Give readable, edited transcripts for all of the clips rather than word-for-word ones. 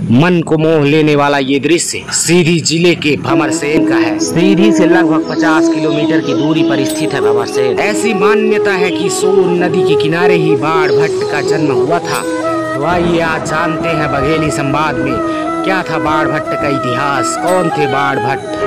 मन को मोह लेने वाला ये दृश्य सीधी जिले के भंवरसेन का है। सीधी से लगभग 50 किलोमीटर की दूरी पर स्थित है भंवरसेन। ऐसी मान्यता है कि सोन नदी के किनारे ही बाण भट्ट का जन्म हुआ था। तो आइए आज जानते हैं बघेली संवाद में क्या था बाण भट्ट का इतिहास, कौन थे बाण भट्ट।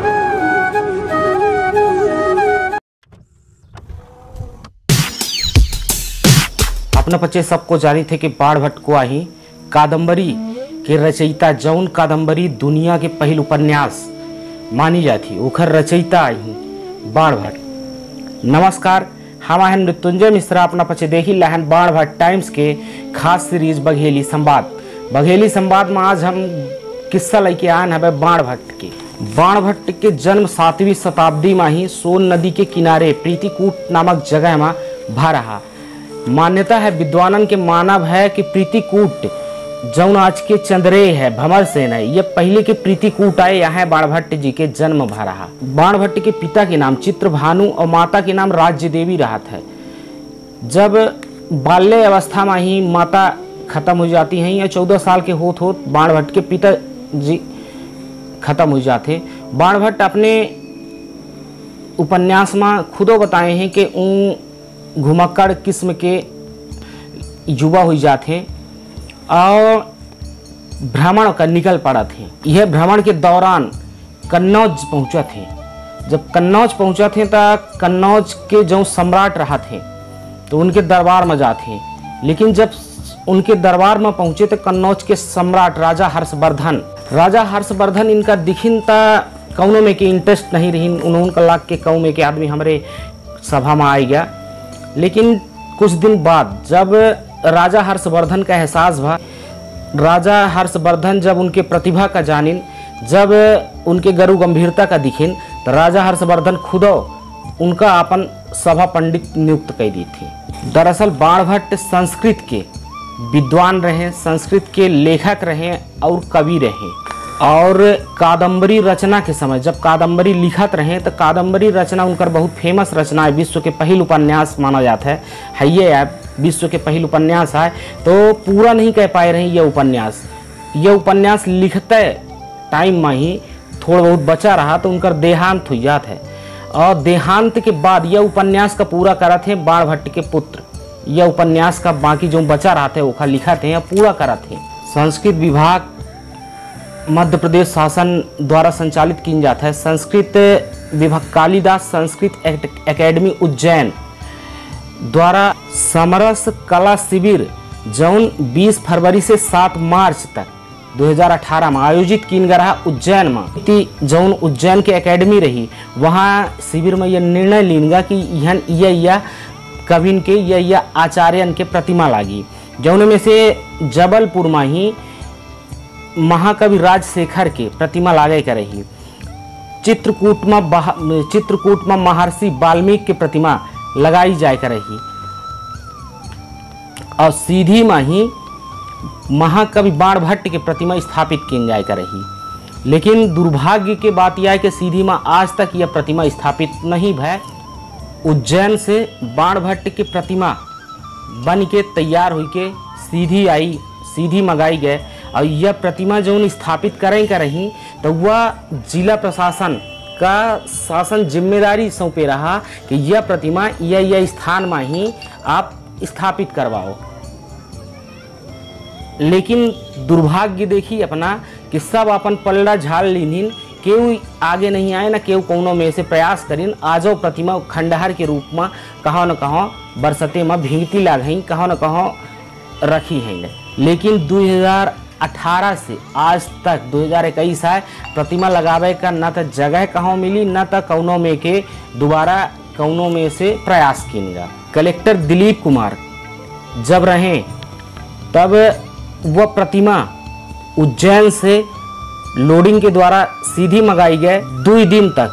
अपना बच्चे सबको जानी थे कि बाण भट्ट को ही कादम्बरी के रचयिता जौन कादम्बरी दुनिया के पहल उपन्यास मानी जाती ओखर रचयिता ही बाण भट्ट। नमस्कार, हम हैं मृत्युंजय मिश्रा। अपना पचे देखी लहन बाण भट्ट टाइम्स के खास सीरीज बघेली संवाद। बघेली संवाद में आज हम किस्सा लेके आए हैं बाण भट्ट के। बाण भट्ट के जन्म 7वीं शताब्दी में ही सोन नदी के किनारे प्रीतिकूट नामक जगह में भा रहा। मान्यता है, विद्वानन के मानव है कि प्रीतिकूट जौन आज के चंद्रे है भंवरसेन है, ये पहले के प्रीतिकूट आए यहाँ बाण भट्ट जी के जन्म भा रहा। बाण भट्ट के पिता के नाम चित्रभानु और माता के नाम राज्य देवी रहत है। जब बाल्य अवस्था में ही माता खत्म हो जाती हैं या 14 साल के होत बाण भट्ट के पिता जी खत्म हो जाते। बाण भट्ट अपने उपन्यास में खुदो बताए हैं कि उन घुमक्कड़ किस्म के युवा हो जाते और भ्रमण कर निकल पड़ा थे। यह भ्रमण के दौरान कन्नौज पहुंचा थे। जब कन्नौज पहुंचा थे तो कन्नौज के जो सम्राट रहा थे तो उनके दरबार में जाते। लेकिन जब उनके दरबार में पहुंचे तो कन्नौज के सम्राट राजा हर्षवर्धन इनका दिखिन ता कौनों में के इंटरेस्ट नहीं रही। उन्होंने लाख के कौ में के आदमी हमारे सभा में आ गया। लेकिन कुछ दिन बाद जब राजा हर्षवर्धन का एहसास हुआ, राजा हर्षवर्धन जब उनके प्रतिभा का जानिन, जब उनके गुरु गंभीरता का दिखिन, तो राजा हर्षवर्धन खुदो उनका अपन सभा पंडित नियुक्त कर दी थी। दरअसल बाण भट्ट संस्कृत के विद्वान रहे, संस्कृत के लेखक रहे और कवि रहे। और कादम्बरी रचना के समय जब कादम्बरी लिखत रहे तो कादम्बरी रचना उनकर बहुत फेमस रचना है। विश्व के पहल उपन्यास माना जाता है ये विश्व के पहल उपन्यास है। तो पूरा नहीं कह पाए रहे ये उपन्यास लिखते टाइम में ही थोड़ा बहुत बचा रहा तो उनकर देहांत हो जात है। और देहांत के बाद यह उपन्यास का पूरा करत है बाण भट्ट के पुत्र। यह उपन्यास का बाकी जो बचा रहा थे वो लिखत है या पूरा करत है। संस्कृत विभाग मध्य प्रदेश शासन द्वारा संचालित किया जाता है। संस्कृत विभाग कालिदास संस्कृत एकेडमी उज्जैन द्वारा समरस कला शिविर जौन 20 फरवरी से 7 मार्च तक 2018 में आयोजित किया गया रहा उज्जैन में। जौन उज्जैन के एकेडमी रही वहाँ शिविर में यह निर्णय लिया कि यह कविन के या आचार्यन के प्रतिमा लागी। जौन में से जबलपुर में ही महाकवि राजशेखर के प्रतिमा लागे कर रही। चित्रकूट में महर्षि वाल्मीकि के प्रतिमा लगाई जाए कर रही। और सीधी में ही महाकवि बाण भट्ट के प्रतिमा स्थापित की जाए कर रही। लेकिन दुर्भाग्य के बात यह है कि सीधी में आज तक यह प्रतिमा स्थापित नहीं भय। उज्जैन से बाण भट्ट की प्रतिमा बन के तैयार हुई के सीधी मंगाई गए। और यह प्रतिमा जो स्थापित करें कर रही तो वह जिला प्रशासन का शासन जिम्मेदारी सौंपे रहा कि यह प्रतिमा यह स्थान में ही आप स्थापित करवाओ। लेकिन दुर्भाग्य देखी अपना कि सब अपन पल्ला झाड़ लीन, केव आगे नहीं आए ना केव कोनो में से प्रयास करीन आजो प्रतिमा खंडहर के रूप में कहाँ न कहाँ बरसते में भींगती लागई, कहाँ न कहाँ रखी है। लेकिन 2018 से आज तक 2021 है प्रतिमा लगावे का न तो जगह कहाँ मिली न तो कौनों में के दोबारा कौनों में से प्रयास किया। कलेक्टर दिलीप कुमार जब रहे तब वह प्रतिमा उज्जैन से लोडिंग के द्वारा सीधी मंगाई गए। 2 दिन तक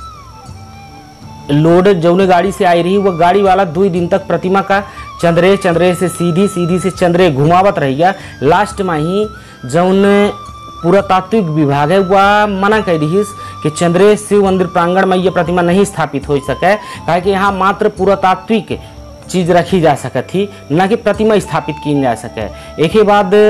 लोड जौने गाड़ी से आई रही वह गाड़ी वाला 2 दिन तक प्रतिमा का चंद्रे से सीधी से चंद्रे घुमावत रह गया। लास्ट में ही जौन पुरातात्विक विभाग है वह मना कर रही कि चंद्रे शिव मंदिर प्रांगण में यह प्रतिमा नहीं स्थापित हो सके, कि यहाँ मात्र पुरातात्विक चीज रखी जा सकती थी, न कि प्रतिमा स्थापित की जा सके। एक ही बाद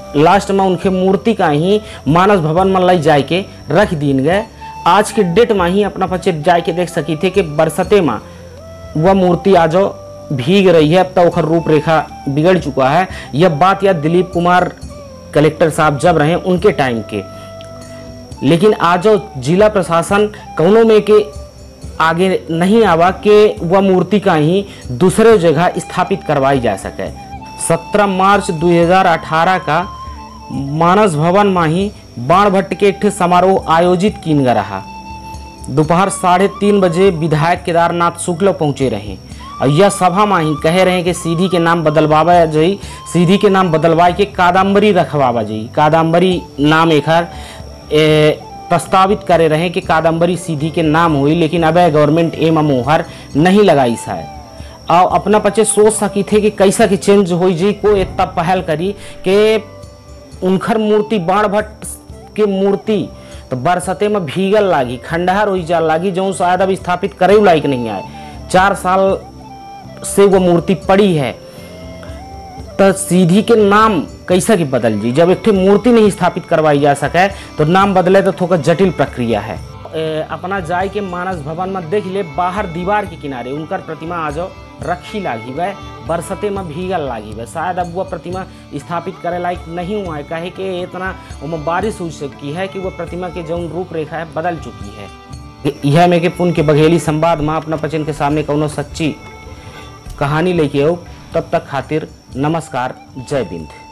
लास्ट में उनके मूर्ति का ही मानस भवन में लई जाए के रख दीन गए। आज के डेट में ही अपना पचे जाए के देख सकी थे कि बरसते में वह मूर्ति आज भीग रही है, अब तक ओखर रूपरेखा बिगड़ चुका है। यह बात या दिलीप कुमार कलेक्टर साहब जब रहे उनके टाइम के, लेकिन आज जिला प्रशासन कौनों में के आगे नहीं आवा कि वह मूर्ति का ही दूसरे जगह स्थापित करवाई जा सके। 17 मार्च 2018 का मानस भवन में ही बाण भट्ट के एक समारोह आयोजित किन गया रहा। दोपहर 3:30 बजे विधायक केदारनाथ शुक्ल पहुंचे रहे और यह सभा में ही कह रहे हैं कि सीधी के नाम बदलवावा जाई, सीधी के नाम बदलवाए के कादम्बरी रखवावा जाई। कादम्बरी नाम एक प्रस्तावित करे रहे कि कादम्बरी सीधी के नाम हुई, लेकिन अब गवर्नमेंट एम मोहर नहीं लगाई शायद। और अपना पचे सोच सकी थे कि कैसा की चेंज हो जी को इतना पहल करी कि उनखर मूर्ति बाण भट्ट के मूर्ति तो बरसते में भीगल लागी, खंडहर हो जा लागी, जो शायद अब स्थापित करे लायक नहीं आए। 4 साल से वो मूर्ति पड़ी है, तो सीधी के नाम कैसा की बदल जी। जब एक मूर्ति नहीं स्थापित करवाई जा सके तो नाम बदले तो थोड़ा जटिल प्रक्रिया है। अपना जाय के मानस भवन में देख ले, बाहर दीवार के किनारे उनकर प्रतिमा आज रखी लागी वह, बरसते में भीगल लागी वह। शायद अब वह प्रतिमा स्थापित करे लायक नहीं हुआ है, कहे कि इतना उसमें बारिश हो चुकी है कि वह प्रतिमा के जो रूपरेखा है बदल चुकी है। यह में के पुन के बघेली संवाद में अपना पचन के सामने कौनो सच्ची कहानी लेके आओ। तब तक खातिर नमस्कार, जय बिंद।